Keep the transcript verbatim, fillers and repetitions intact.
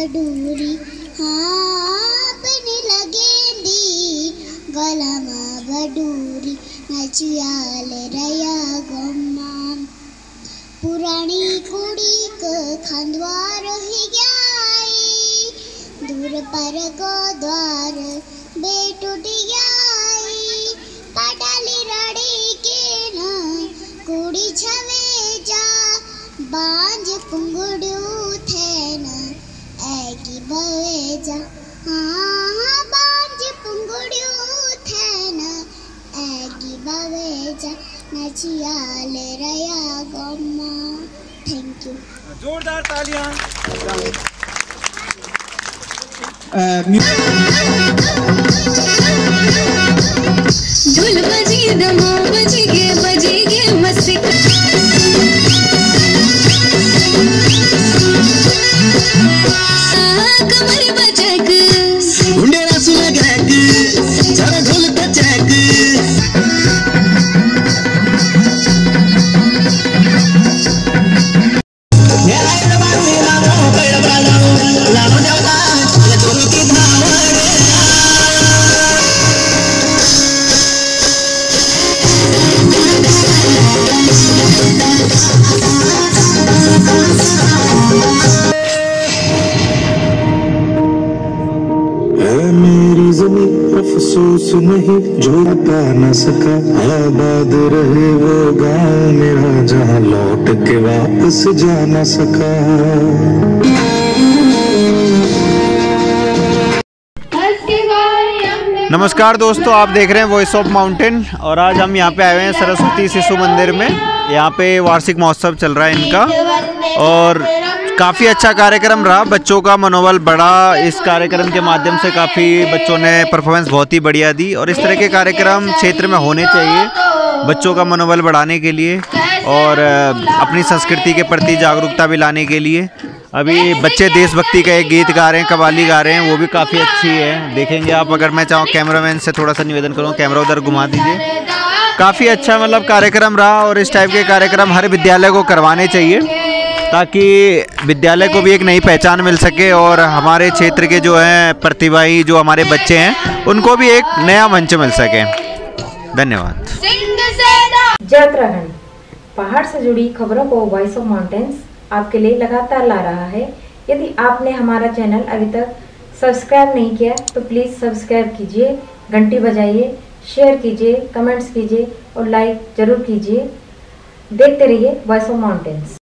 बडूरी हाँ बन लगेंदी गलामा बडूरी नचियाल रया गम्मा पुरानी कुड़ी क खांदवा रही गई दूर पर को द्वार बेटूट गई काटाली रड़ी के न कुड़ी छवे जा बांझ पुंगड़ू थे न ऐगी बवे जा हाँ बांझ पुंगड़ू थे न ऐगी बवे जा नचियाल रया गम्मा। Thank you. जोरदार तालियां। ढोल बजी दमो बजी गे बजी गे मस्ती कमर बजक गुंडेरा सुना गैक जरा ढोल का चैक अफसोस नहीं जो पा न सका आबाद रहे वो गाँव मेरा जहाँ लौट के वापस जा न सका। नमस्कार दोस्तों, आप देख रहे हैं वॉइस ऑफ माउंटेन और आज हम यहाँ पे आए हुए हैं सरस्वती शिशु मंदिर में। यहाँ पे वार्षिक महोत्सव चल रहा है इनका और काफ़ी अच्छा कार्यक्रम रहा। बच्चों का मनोबल बढ़ा इस कार्यक्रम के माध्यम से। काफ़ी बच्चों ने परफॉर्मेंस बहुत ही बढ़िया दी और इस तरह के कार्यक्रम क्षेत्र में होने चाहिए बच्चों का मनोबल बढ़ाने के लिए और अपनी संस्कृति के प्रति जागरूकता भी लाने के लिए। अभी बच्चे देशभक्ति का एक गीत गा रहे हैं, कव्वाली गा रहे हैं, वो भी काफ़ी अच्छी है, देखेंगे आप। अगर मैं चाहूँ कैमरामैन से थोड़ा सा निवेदन करूँ, कैमरा उधर घुमा दीजिए। काफ़ी अच्छा मतलब कार्यक्रम रहा और इस टाइप के कार्यक्रम हर विद्यालय को करवाने चाहिए ताकि विद्यालय को भी एक नई पहचान मिल सके और हमारे क्षेत्र के जो हैं प्रतिभागी जो हमारे बच्चे हैं उनको भी एक नया मंच मिल सके। धन्यवाद। जय उत्तराखंड। पहाड़ से जुड़ी खबरों को वॉइस ऑफ माउंटेन्स आपके लिए लगातार ला रहा है। यदि आपने हमारा चैनल अभी तक सब्सक्राइब नहीं किया तो प्लीज़ सब्सक्राइब कीजिए, घंटी बजाइए, शेयर कीजिए, कमेंट्स कीजिए और लाइक ज़रूर कीजिए। देखते रहिए वॉइस ऑफ माउंटेन्स।